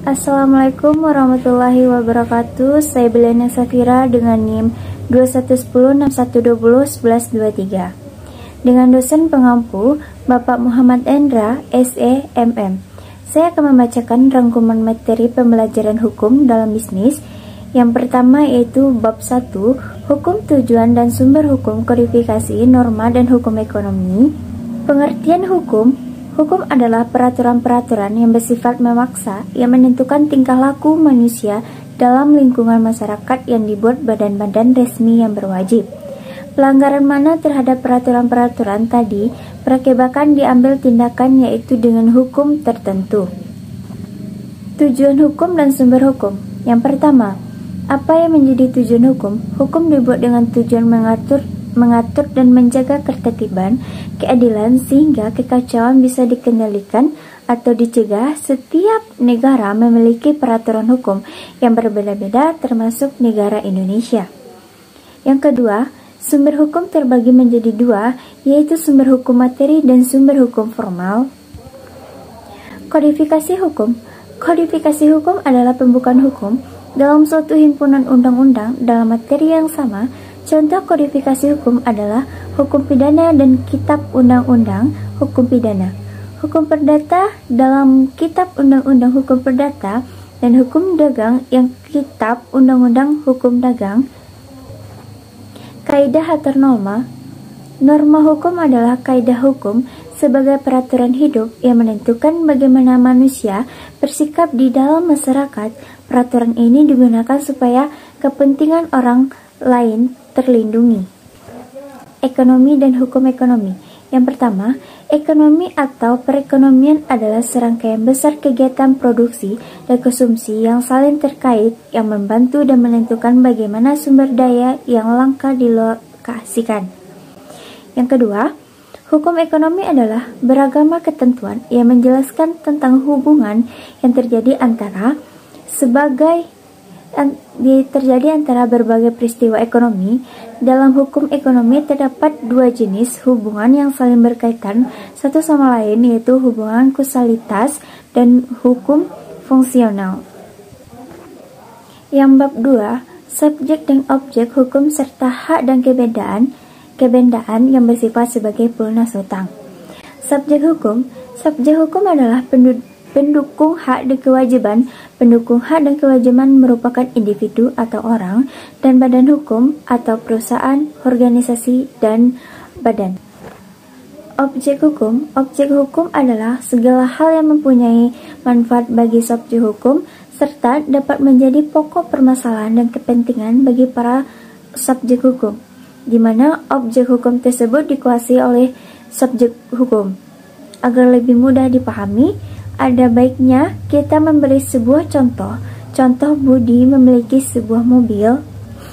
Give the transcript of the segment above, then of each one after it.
Assalamualaikum warahmatullahi wabarakatuh. Saya Belena Safira dengan NIM 211061201123 dengan dosen pengampu Bapak Muhammad Endra, SE, MM. Saya akan membacakan rangkuman materi pembelajaran hukum dalam bisnis. Yang pertama yaitu bab 1, hukum tujuan dan sumber hukum, kodifikasi, norma dan hukum ekonomi. Pengertian hukum. Hukum adalah peraturan-peraturan yang bersifat memaksa yang menentukan tingkah laku manusia dalam lingkungan masyarakat yang dibuat badan-badan resmi yang berwajib. Pelanggaran mana terhadap peraturan-peraturan tadi berakibatkan diambil tindakan yaitu dengan hukum tertentu. Tujuan hukum dan sumber hukum. Yang pertama, apa yang menjadi tujuan hukum? Hukum dibuat dengan tujuan mengatur dan menjaga ketertiban, keadilan sehingga kekacauan bisa dikendalikan atau dicegah. Setiap negara memiliki peraturan hukum yang berbeda-beda termasuk negara Indonesia. Yang kedua, sumber hukum terbagi menjadi dua, yaitu sumber hukum materi dan sumber hukum formal. Kodifikasi hukum. Kodifikasi hukum adalah pembukaan hukum dalam suatu himpunan undang-undang dalam materi yang sama. Contoh kodifikasi hukum adalah hukum pidana dan kitab undang-undang hukum pidana, hukum perdata dalam kitab undang-undang hukum perdata, dan hukum dagang yang kitab undang-undang hukum dagang. Kaidah atau norma. Norma hukum adalah kaidah hukum sebagai peraturan hidup yang menentukan bagaimana manusia bersikap di dalam masyarakat. Peraturan ini digunakan supaya kepentingan orang lain terlindungi. Ekonomi dan hukum ekonomi. Yang pertama, ekonomi atau perekonomian adalah serangkaian besar kegiatan produksi dan konsumsi yang saling terkait yang membantu dan menentukan bagaimana sumber daya yang langka dilokasikan. Yang kedua, hukum ekonomi adalah beragama ketentuan yang menjelaskan tentang hubungan yang terjadi antara berbagai peristiwa ekonomi. Dalam hukum ekonomi terdapat dua jenis hubungan yang saling berkaitan satu sama lain, yaitu hubungan kausalitas dan hukum fungsional. Yang bab 2, subjek dan objek hukum serta hak dan kebendaan yang bersifat sebagai pelunas hutang. Subjek hukum adalah pendukung hak dan kewajiban. Pendukung hak dan kewajiban merupakan individu atau orang, dan badan hukum atau perusahaan, organisasi, dan badan. Objek hukum adalah segala hal yang mempunyai manfaat bagi subjek hukum serta dapat menjadi pokok permasalahan dan kepentingan bagi para subjek hukum, di mana objek hukum tersebut dikuasai oleh subjek hukum. Agar lebih mudah dipahami, ada baiknya kita memberi sebuah contoh. Contoh, Budi memiliki sebuah mobil.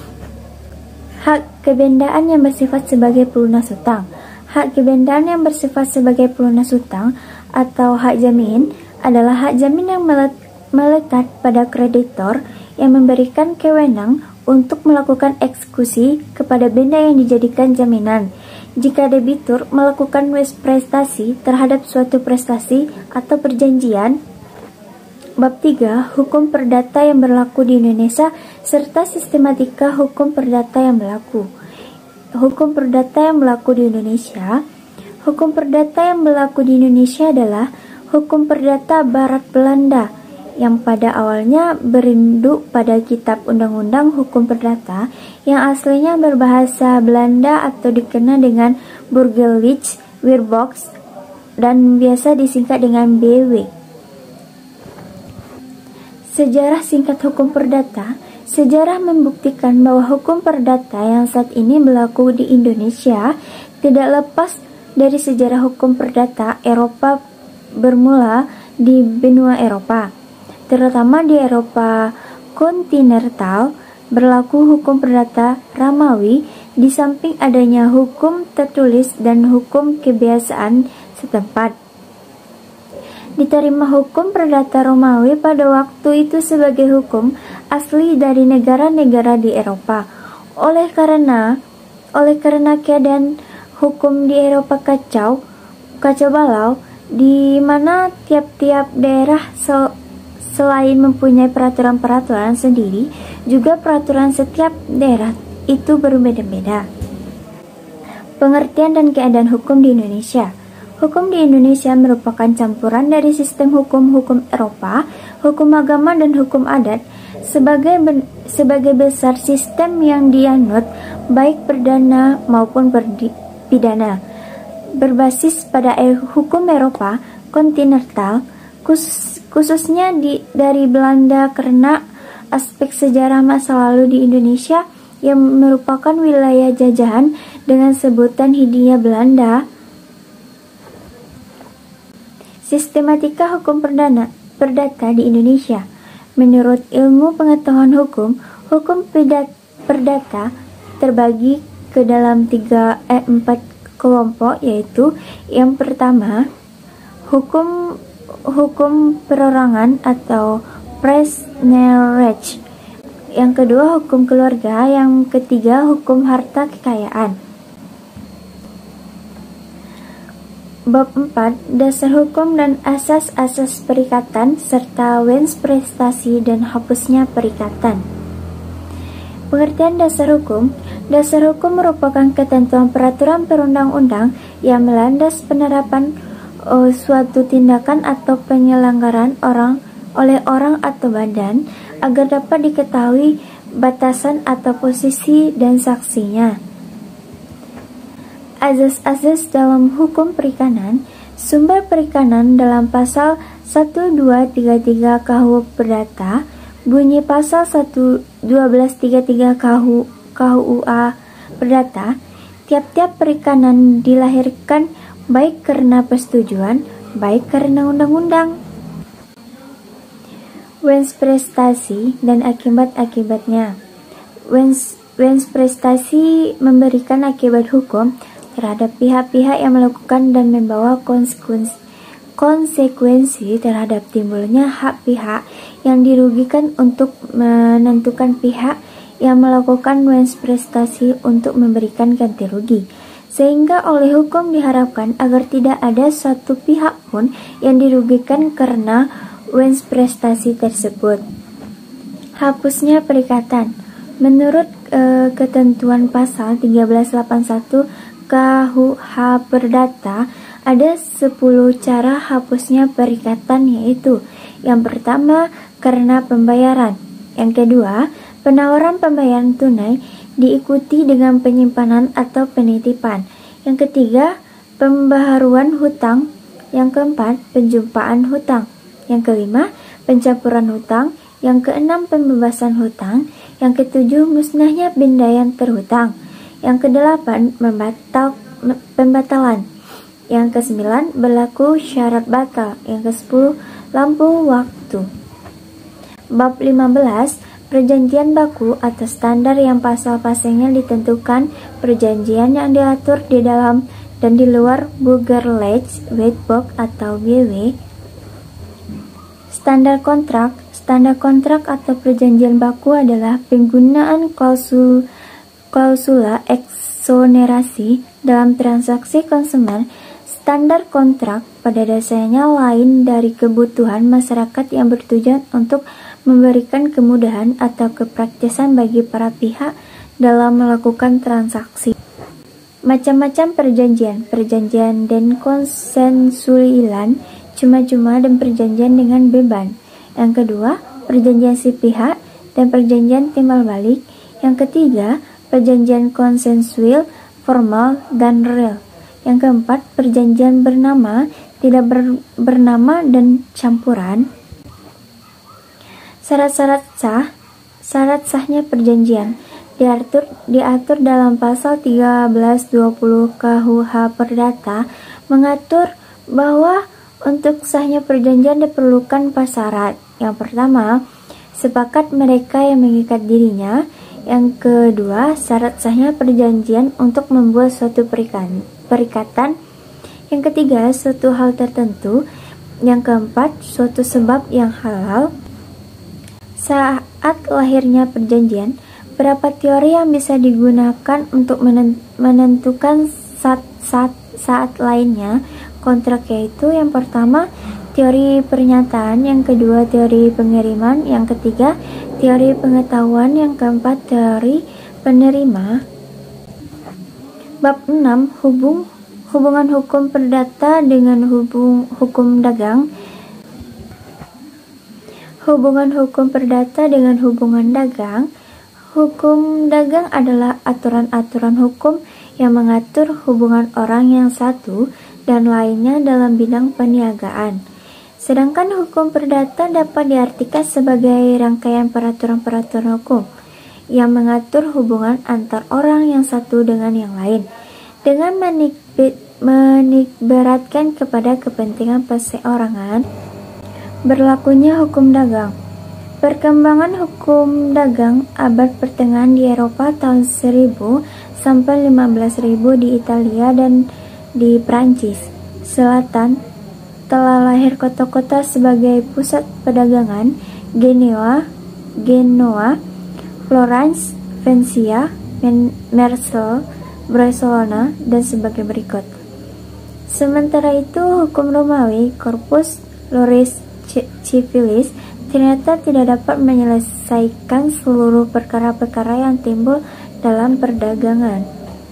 Hak kebendaan yang bersifat sebagai pelunas hutang. Hak kebendaan yang bersifat sebagai pelunas hutang atau hak jamin adalah hak jamin yang melekat pada kreditor yang memberikan kewenangan untuk melakukan eksekusi kepada benda yang dijadikan jaminan. Jika debitur melakukan prestasi terhadap suatu prestasi atau perjanjian. Bab 3, hukum perdata yang berlaku di Indonesia serta sistematika hukum perdata yang berlaku. Hukum perdata yang berlaku di Indonesia. Hukum perdata yang berlaku di Indonesia adalah hukum perdata Barat Belanda yang pada awalnya berinduk pada kitab undang-undang hukum perdata yang aslinya berbahasa Belanda atau dikenal dengan Burgerlijk Wetboek dan biasa disingkat dengan BW. Sejarah singkat hukum perdata. Sejarah membuktikan bahwa hukum perdata yang saat ini berlaku di Indonesia tidak lepas dari sejarah hukum perdata Eropa bermula di benua Eropa. Terutama di Eropa kontinental berlaku hukum perdata Romawi, di samping adanya hukum tertulis dan hukum kebiasaan setempat. Diterima hukum perdata Romawi pada waktu itu sebagai hukum asli dari negara-negara di Eropa. Oleh karena keadaan hukum di Eropa kacau balau, di mana tiap-tiap daerah selain mempunyai peraturan-peraturan sendiri, juga peraturan setiap daerah itu berbeda-beda. Pengertian dan keadaan hukum di Indonesia. Hukum di Indonesia merupakan campuran dari sistem hukum-hukum Eropa, hukum agama, dan hukum adat. Sebagai besar sistem yang dianut baik perdana maupun pidana, berbasis pada hukum Eropa kontinental, khususnya dari Belanda, karena aspek sejarah masa lalu di Indonesia yang merupakan wilayah jajahan dengan sebutan Hindia Belanda. Sistematika hukum perdata di Indonesia. Menurut ilmu pengetahuan hukum, perdata terbagi ke dalam 4 kelompok, yaitu yang pertama, hukum perorangan atau presneerrecht. Yang kedua, hukum keluarga. Yang ketiga, hukum harta kekayaan. Bab 4. Dasar hukum dan asas-asas perikatan serta wens prestasi dan hapusnya perikatan. Pengertian dasar hukum. Dasar hukum merupakan ketentuan peraturan perundang-undang yang melandas penerapan suatu tindakan atau penyelenggaraan oleh orang atau badan agar dapat diketahui batasan atau posisi dan saksinya. Azas-azas dalam hukum perikanan. Sumber perikanan dalam pasal 1233 KUH Perdata, bunyi pasal 1233 KUA Perdata, tiap-tiap perikanan dilahirkan baik karena persetujuan, baik karena undang-undang. Wens prestasi dan akibat-akibatnya. Wens prestasi memberikan akibat hukum terhadap pihak-pihak yang melakukan dan membawa konsekuensi terhadap timbulnya hak pihak yang dirugikan untuk menentukan pihak yang melakukan wens prestasi untuk memberikan ganti rugi. Sehingga oleh hukum diharapkan agar tidak ada satu pihak pun yang dirugikan karena wens prestasi tersebut. Hapusnya perikatan. Menurut ketentuan pasal 1381 KUH Perdata, ada 10 cara hapusnya perikatan, yaitu yang pertama, karena pembayaran. Yang kedua, penawaran pembayaran tunai diikuti dengan penyimpanan atau penitipan. Yang ketiga, pembaharuan hutang. Yang keempat, penjumpaan hutang. Yang kelima, pencampuran hutang. Yang keenam, pembebasan hutang. Yang ketujuh, musnahnya benda yang terhutang. Yang kedelapan, pembatalan. Yang kesembilan, berlaku syarat batal. Yang kesepuluh, lampu waktu. Bab 15, perjanjian baku atau standar yang pasal-pasalnya ditentukan, perjanjian yang diatur di dalam dan di luar Burgerrecht, Wetboek atau BW. Standar kontrak. Standar kontrak atau perjanjian baku adalah penggunaan klausula eksonerasi dalam transaksi konsumen. Standar kontrak pada dasarnya lain dari kebutuhan masyarakat yang bertujuan untuk memberikan kemudahan atau kepraktisan bagi para pihak dalam melakukan transaksi. Macam-macam perjanjian dan konsensuilan, cuma-cuma dan perjanjian dengan beban. Yang kedua, perjanjian sepihak dan perjanjian timbal balik. Yang ketiga, perjanjian konsensuil, formal, dan real. Yang keempat, perjanjian bernama, tidak bernama, dan campuran. Syarat sahnya perjanjian diatur dalam pasal 1320 KUH Perdata, mengatur bahwa untuk sahnya perjanjian diperlukan 4 syarat. Yang pertama, sepakat mereka yang mengikat dirinya. Yang kedua, syarat sahnya perjanjian untuk membuat suatu perikatan. Yang ketiga, suatu hal tertentu. Yang keempat, suatu sebab yang halal. Saat lahirnya perjanjian, berapa teori yang bisa digunakan untuk menentukan saat lainnya kontrak, yaitu yang pertama, teori pernyataan, yang kedua teori pengiriman, yang ketiga teori pengetahuan, yang keempat teori penerima. Bab 6. Hubungan hukum perdata dengan hukum dagang. Hubungan hukum perdata dengan hubungan dagang. Hukum dagang adalah aturan-aturan hukum yang mengatur hubungan orang yang satu dan lainnya dalam bidang perniagaan. Sedangkan hukum perdata dapat diartikan sebagai rangkaian peraturan-peraturan hukum yang mengatur hubungan antar orang yang satu dengan yang lain, dengan menikberatkan kepada kepentingan perseorangan. Berlakunya hukum dagang. Perkembangan hukum dagang abad pertengahan di Eropa tahun 1000 sampai 15.000 di Italia dan di Prancis Selatan telah lahir kota-kota sebagai pusat perdagangan: Genoa, Florence, Valencia, Marseille, Barcelona, dan sebagai berikut. Sementara itu, hukum Romawi, Corpus Juris Civilis, ternyata tidak dapat menyelesaikan seluruh perkara-perkara yang timbul dalam perdagangan.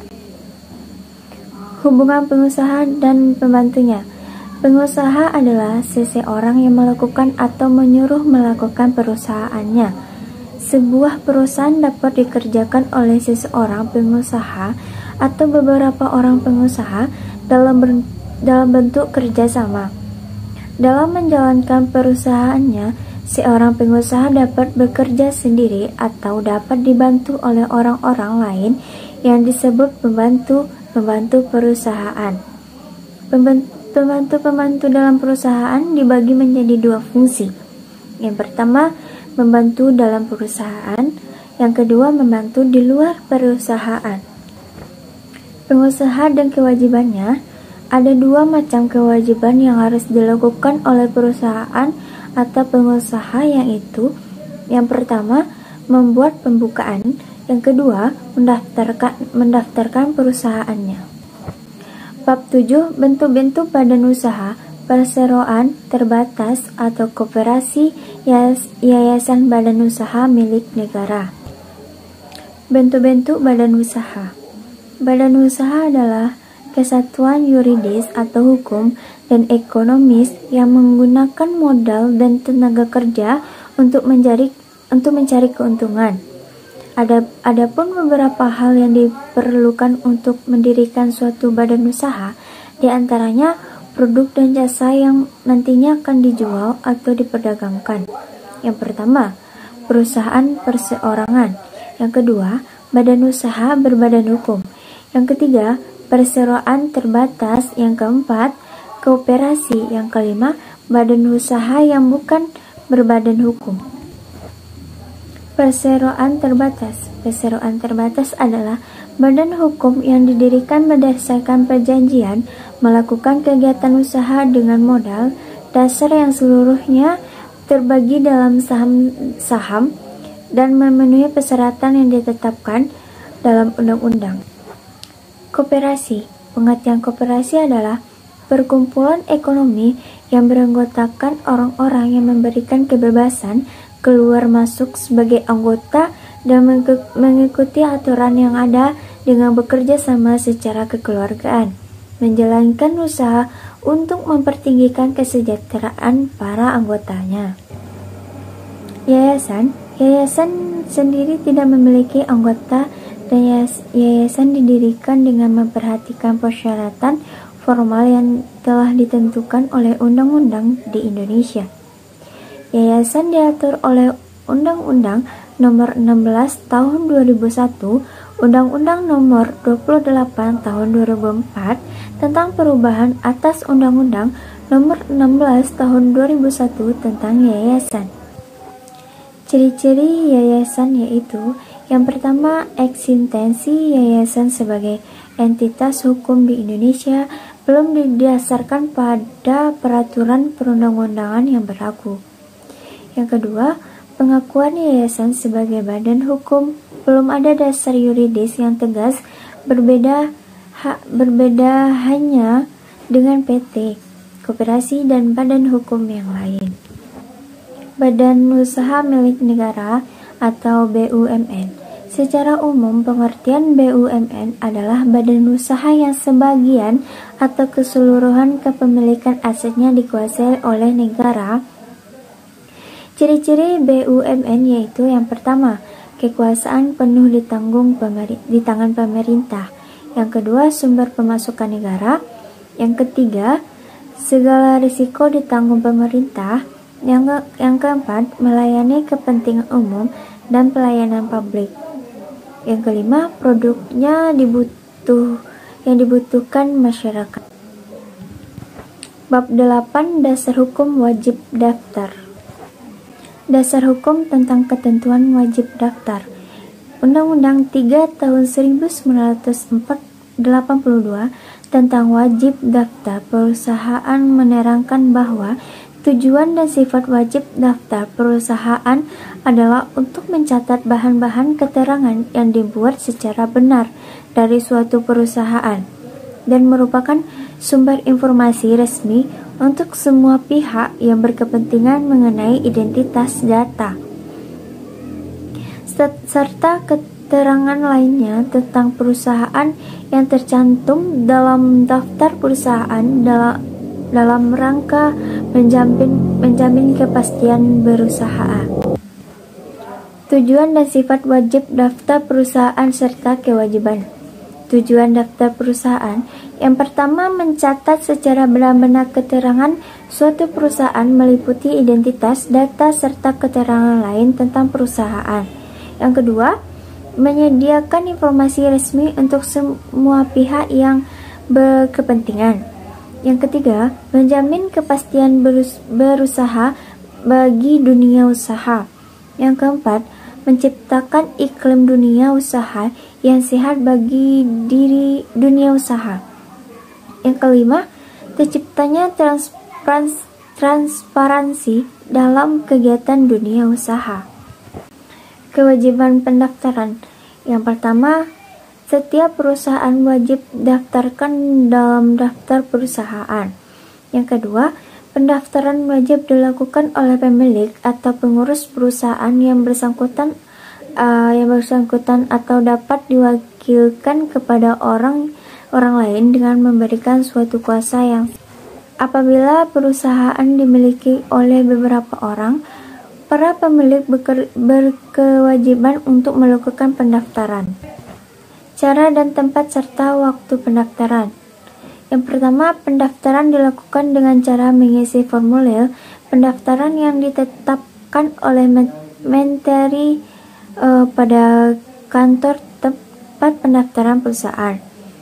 Hubungan pengusaha dan pembantunya. Pengusaha adalah seseorang yang melakukan atau menyuruh melakukan perusahaannya. Sebuah perusahaan dapat dikerjakan oleh seseorang pengusaha atau beberapa orang pengusaha dalam bentuk kerjasama. Dalam menjalankan perusahaannya, seorang pengusaha dapat bekerja sendiri atau dapat dibantu oleh orang-orang lain yang disebut pembantu perusahaan. Pembantu dalam perusahaan dibagi menjadi dua fungsi. Yang pertama, membantu dalam perusahaan. Yang kedua, membantu di luar perusahaan. Pengusaha dan kewajibannya. Ada dua macam kewajiban yang harus dilakukan oleh perusahaan atau pengusaha, yaitu yang pertama, membuat pembukaan. Yang kedua, mendaftarkan perusahaannya. Bab 7. Bentuk-bentuk badan usaha, perseroan terbatas atau koperasi, yayasan badan usaha milik negara. Bentuk-bentuk badan usaha. Badan usaha adalah kesatuan yuridis atau hukum dan ekonomis yang menggunakan modal dan tenaga kerja untuk mencari keuntungan. Adapun beberapa hal yang diperlukan untuk mendirikan suatu badan usaha, di antaranya produk dan jasa yang nantinya akan dijual atau diperdagangkan. Yang pertama, perusahaan perseorangan. Yang kedua, badan usaha berbadan hukum. Yang ketiga, perseroan terbatas. Yang keempat, kooperasi. Yang kelima, badan usaha yang bukan berbadan hukum. Perseroan terbatas. Perseroan terbatas adalah badan hukum yang didirikan berdasarkan perjanjian melakukan kegiatan usaha dengan modal dasar yang seluruhnya terbagi dalam saham dan memenuhi persyaratan yang ditetapkan dalam undang-undang. Koperasi. Pengertian koperasi adalah perkumpulan ekonomi yang beranggotakan orang-orang yang memberikan kebebasan keluar masuk sebagai anggota dan mengikuti aturan yang ada dengan bekerja sama secara kekeluargaan, menjalankan usaha untuk mempertinggikan kesejahteraan para anggotanya. Yayasan sendiri tidak memiliki anggota dan yayasan didirikan dengan memperhatikan persyaratan formal yang telah ditentukan oleh undang-undang di Indonesia. Yayasan diatur oleh Undang-Undang Nomor 16 Tahun 2001, Undang-Undang Nomor 28 Tahun 2004 tentang perubahan atas Undang-Undang Nomor 16 Tahun 2001 tentang yayasan. Ciri-ciri yayasan yaitu: yang pertama, eksistensi yayasan sebagai entitas hukum di Indonesia belum didasarkan pada peraturan perundang-undangan yang berlaku. Yang kedua, pengakuan yayasan sebagai badan hukum belum ada dasar yuridis yang tegas, berbeda hanya dengan PT. koperasi, dan badan hukum yang lain. Badan usaha milik negara atau BUMN. Secara umum, pengertian BUMN adalah badan usaha yang sebagian atau keseluruhan kepemilikan asetnya dikuasai oleh negara. Ciri-ciri BUMN yaitu yang pertama, kekuasaan penuh di tangan pemerintah. Yang kedua, sumber pemasukan negara. Yang ketiga, segala risiko ditanggung pemerintah. Yang keempat, melayani kepentingan umum dan pelayanan publik. Yang kelima, produknya yang dibutuhkan masyarakat. Bab 8, dasar hukum wajib daftar. Dasar hukum tentang ketentuan wajib daftar. Undang-Undang 3 tahun 1982 tentang wajib daftar perusahaan menerangkan bahwa tujuan dan sifat wajib daftar perusahaan adalah untuk mencatat bahan-bahan keterangan yang dibuat secara benar dari suatu perusahaan dan merupakan sumber informasi resmi untuk semua pihak yang berkepentingan mengenai identitas data, serta keterangan lainnya tentang perusahaan yang tercantum dalam daftar perusahaan dalam rangka menjamin kepastian berusaha. Tujuan dan sifat wajib daftar perusahaan serta kewajiban. Tujuan daftar perusahaan yang pertama, mencatat secara benar-benar keterangan suatu perusahaan meliputi identitas, data, serta keterangan lain tentang perusahaan. Yang kedua, menyediakan informasi resmi untuk semua pihak yang berkepentingan. Yang ketiga, menjamin kepastian berusaha bagi dunia usaha. Yang keempat, menciptakan iklim dunia usaha yang sehat bagi diri dunia usaha. Yang kelima, terciptanya transparansi dalam kegiatan dunia usaha. Kewajiban pendaftaran. Yang pertama, setiap perusahaan wajib daftarkan dalam daftar perusahaan. Yang kedua, pendaftaran wajib dilakukan oleh pemilik atau pengurus perusahaan yang bersangkutan atau dapat diwakilkan kepada orang lain dengan memberikan suatu kuasa yang apabila perusahaan dimiliki oleh beberapa orang, para pemilik berkewajiban untuk melakukan pendaftaran. Cara dan tempat serta waktu pendaftaran. Yang pertama, pendaftaran dilakukan dengan cara mengisi formulir pendaftaran yang ditetapkan oleh Menteri pada kantor tempat pendaftaran perusahaan.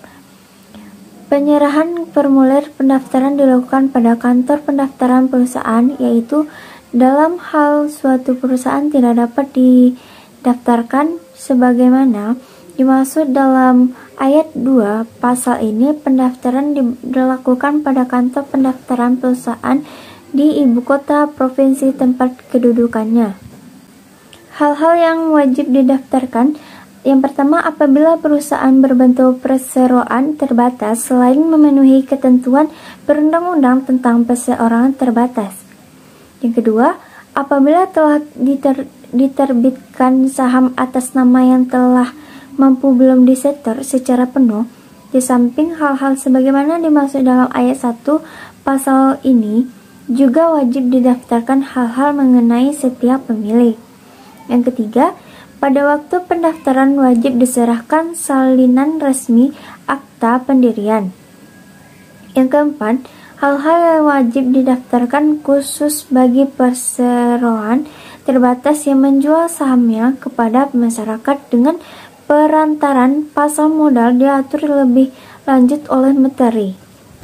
Penyerahan formulir pendaftaran dilakukan pada kantor pendaftaran perusahaan, yaitu dalam hal suatu perusahaan tidak dapat didaftarkan sebagaimana dimaksud dalam ayat 2 pasal ini, pendaftaran dilakukan pada kantor pendaftaran perusahaan di ibu kota provinsi tempat kedudukannya. Hal-hal yang wajib didaftarkan. Yang pertama, apabila perusahaan berbentuk perseroan terbatas selain memenuhi ketentuan perundang-undang tentang perseroan terbatas. Yang kedua, apabila telah diterbitkan saham atas nama yang telah mampu belum disetor secara penuh, di samping hal-hal sebagaimana dimaksud dalam ayat 1 pasal ini, juga wajib didaftarkan hal-hal mengenai setiap pemilik. Yang ketiga, pada waktu pendaftaran wajib diserahkan salinan resmi akta pendirian. Yang keempat, hal-hal yang wajib didaftarkan khusus bagi perseroan terbatas yang menjual sahamnya kepada masyarakat dengan perantaran pasal modal diatur lebih lanjut oleh Menteri.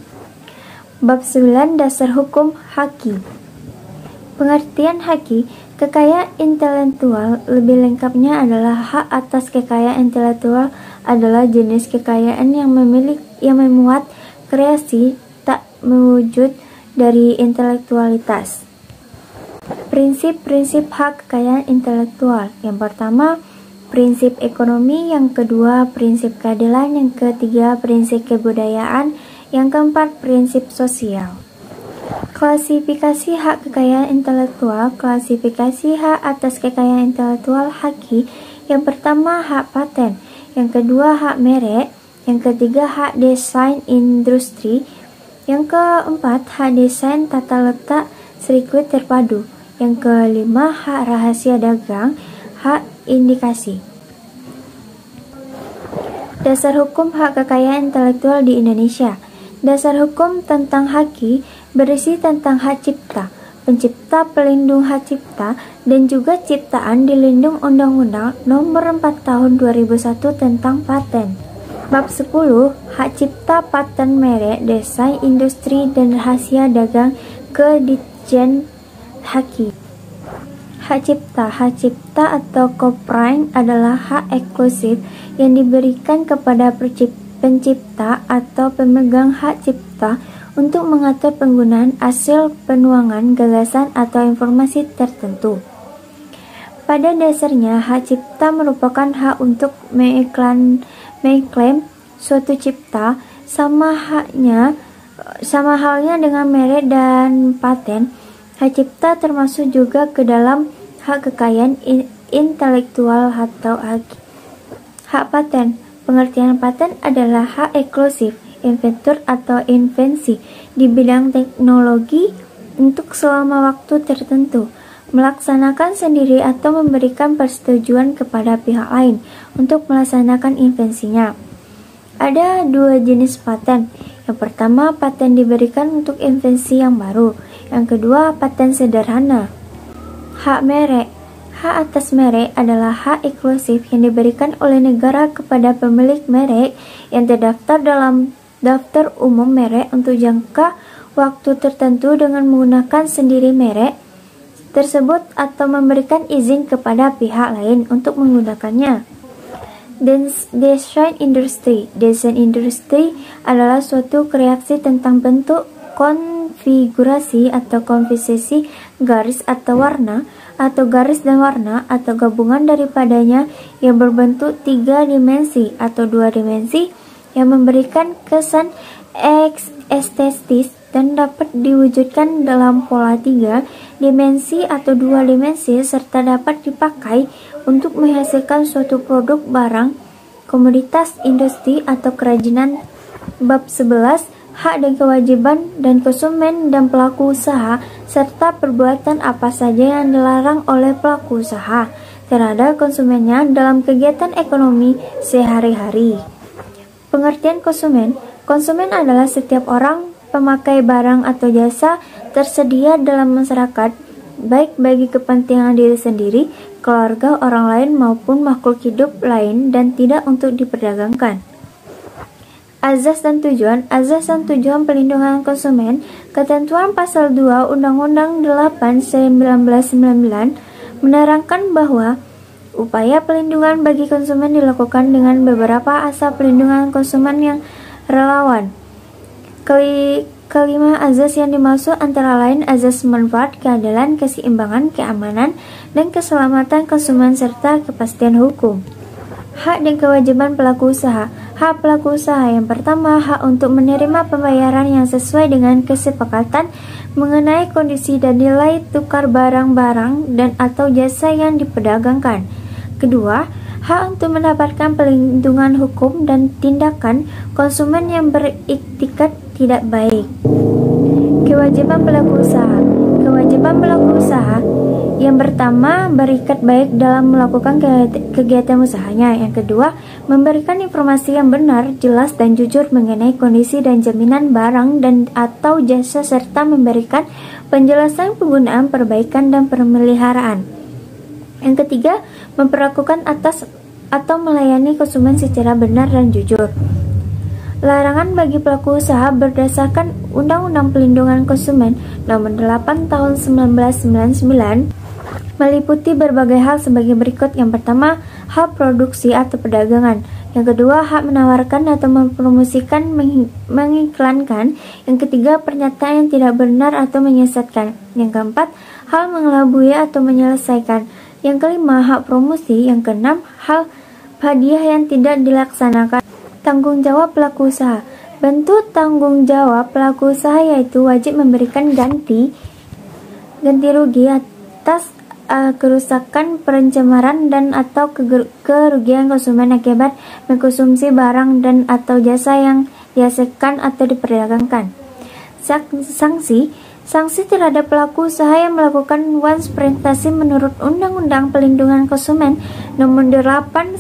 Bab 9, dasar hukum haki. Pengertian haki, kekayaan intelektual, lebih lengkapnya adalah hak atas kekayaan intelektual adalah jenis kekayaan yang memuat kreasi tak mewujud dari intelektualitas. Prinsip-prinsip hak kekayaan intelektual. Yang pertama, prinsip ekonomi. Yang kedua, prinsip keadilan. Yang ketiga, prinsip kebudayaan. Yang keempat, prinsip sosial. Klasifikasi hak kekayaan intelektual. Klasifikasi hak atas kekayaan intelektual haki. Yang pertama, hak paten. Yang kedua, hak merek. Yang ketiga, hak desain industri. Yang keempat, hak desain tata letak sirkuit terpadu. Yang kelima, hak rahasia dagang. Hak indikasi. Dasar hukum hak kekayaan intelektual di Indonesia. Dasar hukum tentang haki berisi tentang hak cipta, pencipta, pelindung hak cipta, dan juga ciptaan dilindung Undang-Undang Nomor 4 Tahun 2001 tentang paten. Bab 10, hak cipta, paten, merek, desain, industri, dan rahasia dagang ke Ditjen Haki. Hak cipta atau copyright adalah hak eksklusif yang diberikan kepada pencipta atau pemegang hak cipta untuk mengatur penggunaan hasil penuangan, gagasan, atau informasi tertentu. Pada dasarnya, hak cipta merupakan hak untuk mengklaim suatu cipta, sama halnya dengan merek dan paten. Hak cipta termasuk juga ke dalam hak kekayaan intelektual atau hak paten. Pengertian paten adalah hak eksklusif, inventor atau invensi di bidang teknologi untuk selama waktu tertentu, melaksanakan sendiri atau memberikan persetujuan kepada pihak lain untuk melaksanakan invensinya. Ada dua jenis paten. Yang pertama, paten diberikan untuk invensi yang baru. Yang kedua, paten sederhana. Hak merek. Hak atas merek adalah hak eksklusif yang diberikan oleh negara kepada pemilik merek yang terdaftar dalam daftar umum merek untuk jangka waktu tertentu dengan menggunakan sendiri merek tersebut atau memberikan izin kepada pihak lain untuk menggunakannya. Desain industri. Desain industri adalah suatu kreasi tentang bentuk, konfigurasi atau komposisi garis atau warna, atau garis dan warna, atau gabungan daripadanya yang berbentuk 3 dimensi atau 2 dimensi yang memberikan kesan estetis dan dapat diwujudkan dalam pola 3 dimensi atau 2 dimensi serta dapat dipakai untuk menghasilkan suatu produk, barang, komoditas, industri, atau kerajinan. Bab 11, hak dan kewajiban dan konsumen dan pelaku usaha serta perbuatan apa saja yang dilarang oleh pelaku usaha terhadap konsumennya dalam kegiatan ekonomi sehari-hari. Pengertian konsumen. Konsumen adalah setiap orang pemakai barang atau jasa tersedia dalam masyarakat, baik bagi kepentingan diri sendiri, keluarga, orang lain, maupun makhluk hidup lain dan tidak untuk diperdagangkan. Azas dan tujuan. Azas dan tujuan pelindungan konsumen. Ketentuan pasal 2 Undang-Undang 8 1999 menerangkan bahwa upaya pelindungan bagi konsumen dilakukan dengan beberapa asas pelindungan konsumen yang relawan. Kelima azas yang dimaksud antara lain azas manfaat, keadilan, keseimbangan, keamanan, dan keselamatan konsumen serta kepastian hukum. Hak dan kewajiban pelaku usaha. Hak pelaku usaha yang pertama, hak untuk menerima pembayaran yang sesuai dengan kesepakatan mengenai kondisi dan nilai tukar barang-barang dan atau jasa yang diperdagangkan. Kedua, hak untuk mendapatkan perlindungan hukum dan tindakan konsumen yang beriktikat tidak baik. Kewajiban pelaku usaha. Kewajiban pelaku usaha yang pertama, berikat baik dalam melakukan kegiatan usahanya. Yang kedua, memberikan informasi yang benar, jelas, dan jujur mengenai kondisi dan jaminan barang dan atau jasa serta memberikan penjelasan penggunaan, perbaikan, dan pemeliharaan. Yang ketiga, memperlakukan atas atau melayani konsumen secara benar dan jujur. Larangan bagi pelaku usaha berdasarkan Undang-Undang Pelindungan Konsumen Nomor 8 Tahun 1999 meliputi berbagai hal sebagai berikut. Yang pertama, hak produksi atau perdagangan. Yang kedua, hak menawarkan atau mempromosikan, mengiklankan. Yang ketiga, pernyataan yang tidak benar atau menyesatkan. Yang keempat, hal mengelabui atau menyelesaikan. Yang kelima, hak promosi. Yang keenam, hal hadiah yang tidak dilaksanakan. Tanggung jawab pelaku usaha. Bentuk tanggung jawab pelaku usaha yaitu wajib memberikan ganti rugi atas kerusakan, pencemaran, dan atau kerugian konsumen akibat mengkonsumsi barang dan atau jasa yang dihasilkan atau diperdagangkan. Sanksi terhadap pelaku usaha yang melakukan waste prestasi menurut Undang-Undang Pelindungan Konsumen Nomor 8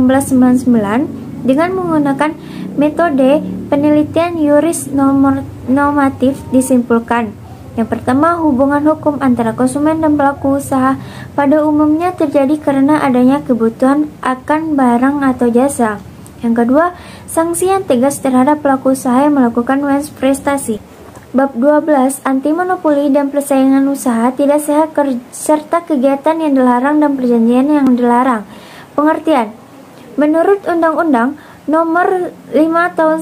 1999 dengan menggunakan metode penelitian yuris normatif disimpulkan. Yang pertama, hubungan hukum antara konsumen dan pelaku usaha pada umumnya terjadi karena adanya kebutuhan akan barang atau jasa. Yang kedua, sanksi yang tegas terhadap pelaku usaha yang melakukan waste prestasi. Bab 12, anti-monopoli dan persaingan usaha tidak sehat serta kegiatan yang dilarang dan perjanjian yang dilarang. Pengertian. Menurut Undang-Undang Nomor 5 Tahun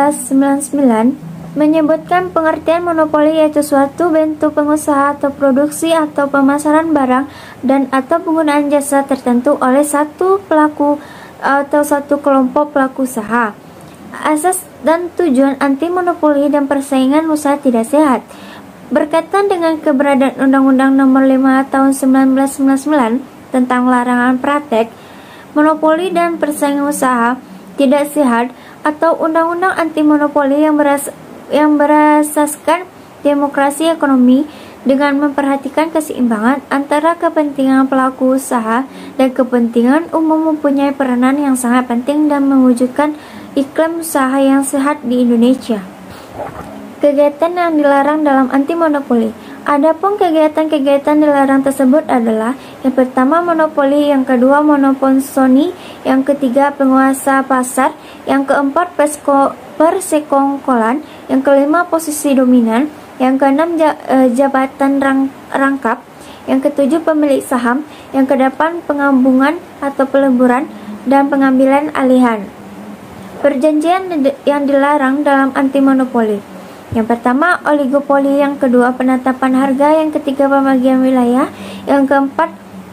1999 menyebutkan pengertian monopoli yaitu suatu bentuk pengusaha atau produksi atau pemasaran barang dan atau penggunaan jasa tertentu oleh satu pelaku atau satu kelompok pelaku usaha. Asas dan tujuan anti-monopoli dan persaingan usaha tidak sehat. Berkaitan dengan keberadaan Undang-Undang Nomor 5 Tahun 1999 tentang larangan praktek monopoli dan persaingan usaha tidak sehat atau Undang-Undang anti-monopoli yang berasaskan demokrasi ekonomi dengan memperhatikan keseimbangan antara kepentingan pelaku usaha dan kepentingan umum mempunyai peranan yang sangat penting dan mewujudkan iklim usaha yang sehat di Indonesia. Kegiatan yang dilarang dalam anti-monopoli. Adapun kegiatan-kegiatan dilarang tersebut adalah yang pertama monopoli, yang kedua monoponsoni, yang ketiga penguasa pasar, yang keempat persekongkolan, yang kelima posisi dominan, yang keenam jabatan rangkap, yang ketujuh pemilik saham, yang kedelapan penggabungan atau peleburan dan pengambilan alihan. Perjanjian yang dilarang dalam anti-monopoli. Yang pertama oligopoli, yang kedua penetapan harga, yang ketiga pembagian wilayah, yang keempat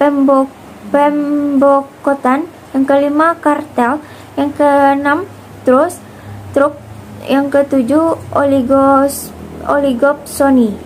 pembokotan, yang kelima kartel, yang keenam truk, yang ketujuh oligopsoni.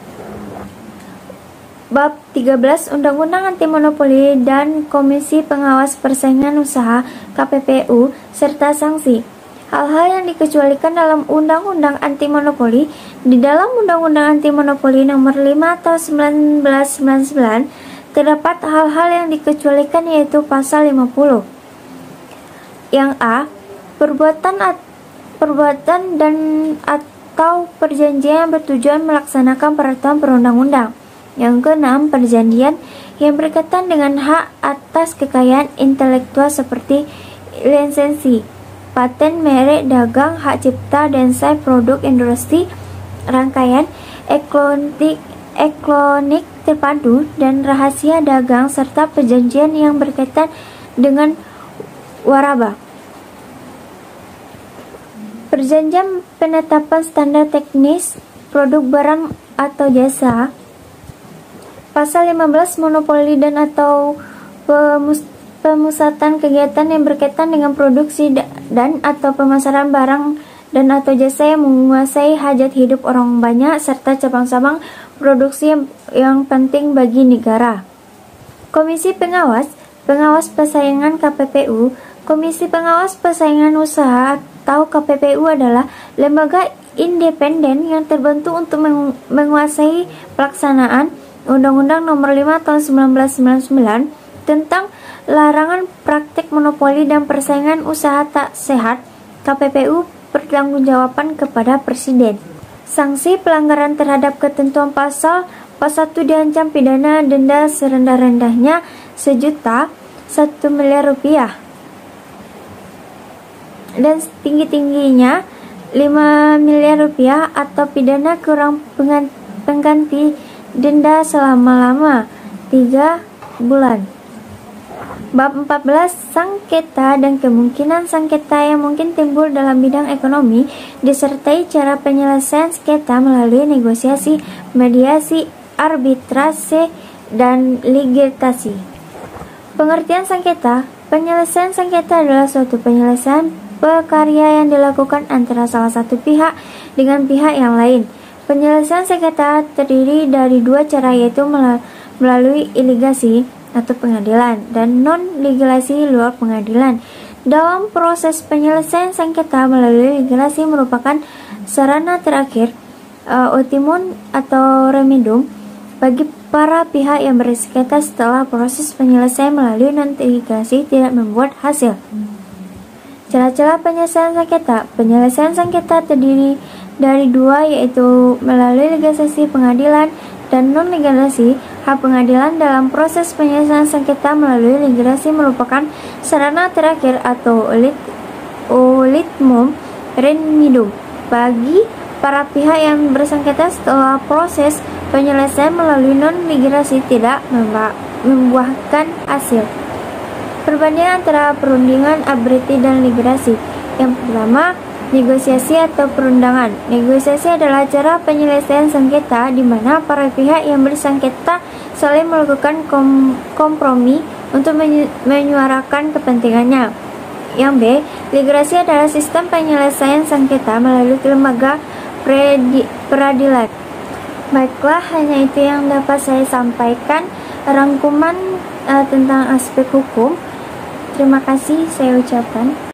Bab 13 Undang-Undang Anti-Monopoli dan Komisi Pengawas Persaingan Usaha KPPU serta sanksi. Hal-hal yang dikecualikan dalam Undang-Undang Anti-Monopoli. Di dalam Undang-Undang Anti-Monopoli Nomor 5 Tahun 1999 terdapat hal-hal yang dikecualikan yaitu pasal 50. Yang A. Perbuatan dan atau perjanjian yang bertujuan melaksanakan peraturan perundang-undang. Yang keenam, perjanjian yang berkaitan dengan hak atas kekayaan intelektual seperti lisensi, paten, merek dagang, hak cipta, desain produk industri, rangkaian elektronik terpadu, dan rahasia dagang, serta perjanjian yang berkaitan dengan waraba. Perjanjian penetapan standar teknis produk barang atau jasa. Pasal 15 monopoli dan atau pemusatan kegiatan yang berkaitan dengan produksi dan atau pemasaran barang dan atau jasa yang menguasai hajat hidup orang banyak serta cabang-cabang produksi yang penting bagi negara. Komisi Pengawas Persaingan KPPU. Komisi Pengawas Persaingan Usaha atau KPPU adalah lembaga independen yang terbentuk untuk menguasai pelaksanaan Undang-Undang Nomor 5 Tahun 1999 tentang larangan praktik monopoli dan persaingan usaha tak sehat. KPPU bertanggungjawaban kepada Presiden. Sanksi pelanggaran terhadap ketentuan pasal 1 diancam pidana denda serendah-rendahnya Rp1 miliar dan setinggi-tingginya Rp5 miliar atau pidana kurang pengganti denda selama 3 bulan. Bab 14 sengketa dan kemungkinan sengketa yang mungkin timbul dalam bidang ekonomi disertai cara penyelesaian sengketa melalui negosiasi, mediasi, arbitrase, dan litigasi. Pengertian sengketa. Penyelesaian sengketa adalah suatu penyelesaian pekarya yang dilakukan antara salah satu pihak dengan pihak yang lain. Penyelesaian sengketa terdiri dari dua cara, yaitu melalui ligasi atau pengadilan dan non-ligasi luar pengadilan. Dalam proses penyelesaian sengketa melalui ligasi merupakan sarana terakhir ultimum atau remedium bagi para pihak yang bersengketa setelah proses penyelesaian melalui non-ligasi tidak membuat hasil. Celah-celah penyelesaian sengketa. Penyelesaian sengketa terdiri dari dua, yaitu melalui ligasi pengadilan dan non-ligasi. Hak pengadilan dalam proses penyelesaian sengketa melalui ligasi merupakan sarana terakhir atau ultimum remedium bagi para pihak yang bersengketa setelah proses penyelesaian melalui non-ligasi tidak membuahkan hasil. Perbandingan antara perundingan, arbitrasi, dan ligasi. Yang pertama, negosiasi atau perundangan. Negosiasi adalah cara penyelesaian sengketa di mana para pihak yang bersengketa saling melakukan kompromi untuk menyuarakan kepentingannya. Yang B, ligasi adalah sistem penyelesaian sengketa melalui lembaga peradilan. Baiklah, hanya itu yang dapat saya sampaikan, rangkuman tentang aspek hukum. Terima kasih saya ucapkan.